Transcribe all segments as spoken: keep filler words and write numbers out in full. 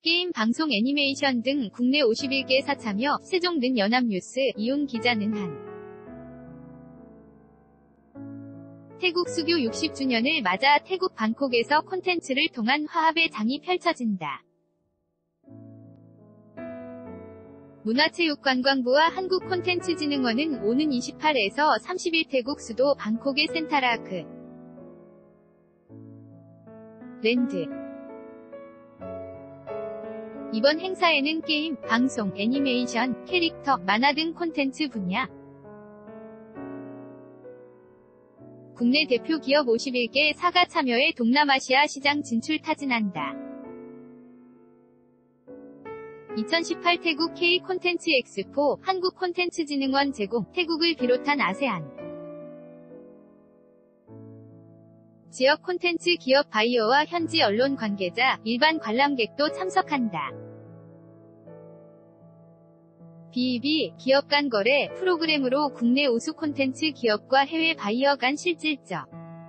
게임, 방송, 애니메이션 등 국내 오십일 개 사참여, 세종는 연합뉴스, 이용 기자는 한. 태국 수교 육십 주년을 맞아 태국 방콕에서 콘텐츠를 통한 화합의 장이 펼쳐진다. 문화체육관광부와 한국콘텐츠진흥원은 오는 이십팔에서 삼십일 태국 수도 방콕의 센타라크 랜드 이번 행사에는 게임, 방송, 애니메이션, 캐릭터, 만화 등 콘텐츠 분야 국내 대표 기업 오십일 개 사가 참여해 동남아시아 시장 진출 타진한다. 이천십팔 태국 K 콘텐츠 엑스포, 한국콘텐츠진흥원 제공, 태국을 비롯한 아세안 지역 콘텐츠 기업 바이어와 현지 언론 관계자, 일반 관람객도 참석한다. 비이비, 기업 간 거래, 프로그램으로 국내 우수 콘텐츠 기업과 해외 바이어 간 실질적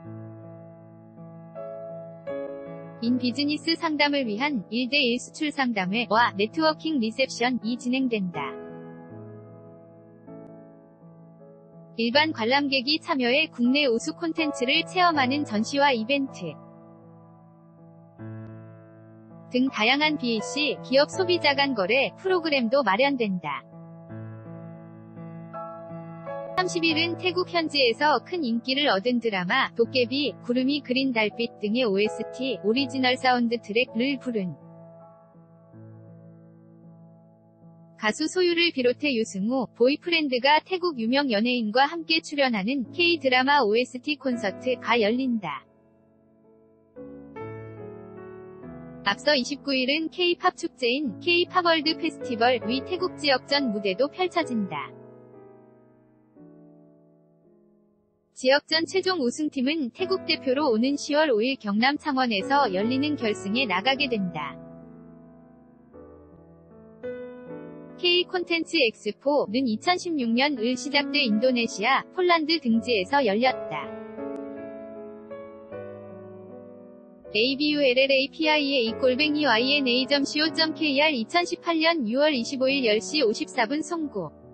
인 비즈니스 상담을 위한 일 대 일 수출 상담회와 네트워킹 리셉션이 진행된다. 일반 관람객이 참여해 국내 우수 콘텐츠를 체험하는 전시와 이벤트 등 다양한 비이씨, 기업 소비자 간 거래 프로그램도 마련된다. 삼십일은 태국 현지에서 큰 인기를 얻은 드라마 도깨비, 구름이 그린 달빛 등의 오에스티, 오리지널 사운드 트랙을 부른 가수 소유를 비롯해 유승우, 보이프렌드가 태국 유명 연예인과 함께 출연하는 K-드라마 오에스티 콘서트가 열린다. 앞서 이십구일은 K-팝 축제인 K-팝 월드 페스티벌 위 태국 지역전 무대도 펼쳐진다. 지역전 최종 우승팀은 태국 대표로 오는 시월 오일 경남 창원에서 열리는 결승에 나가게 된다. K 콘텐츠 엑스포는 이천십육년 을 시작돼 인도네시아, 폴란드 등지에서 열렸다. 에이비유엘엘에이피아이에이 골뱅이 와이엔에이 점 씨오 점 케이알 이천십팔년 유월 이십오일 열 시 오십사 분 송구